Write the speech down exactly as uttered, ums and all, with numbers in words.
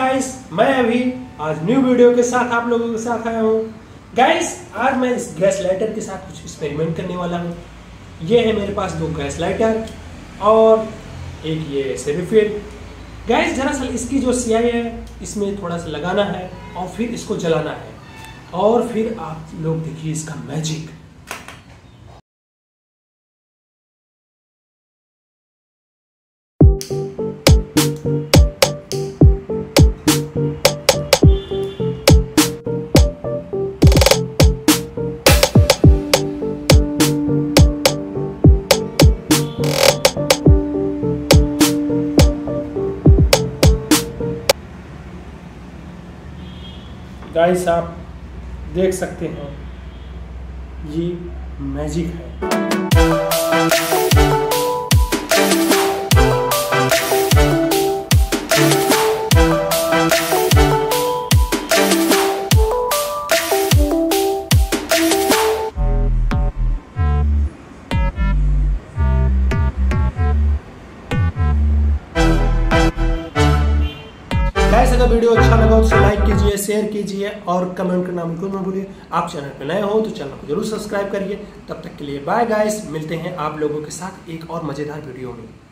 Guys, मैं अभी आज न्यू वीडियो के साथ आप लोगों के साथ आया हूँ। गाइस, आज मैं इस गैस लाइटर के साथ कुछ एक्सपेरिमेंट करने वाला हूँ। ये है मेरे पास दो गैस लाइटर और एक ये से रिफिल। गाइस, दरअसल इसकी जो स्याही है इसमें थोड़ा सा लगाना है और फिर इसको जलाना है और फिर आप लोग देखिए इसका मैजिक। गाइस, आप देख सकते हैं ये मैजिक है। गाइस, अगर वीडियो अच्छा लगा तो लाइक कीजिए, शेयर कीजिए और कमेंट करना बिल्कुल मत भूलिए। आप चैनल पे नए हो तो चैनल को जरूर सब्सक्राइब करिए। तब तक के लिए बाय गाइस, मिलते हैं आप लोगों के साथ एक और मजेदार वीडियो में।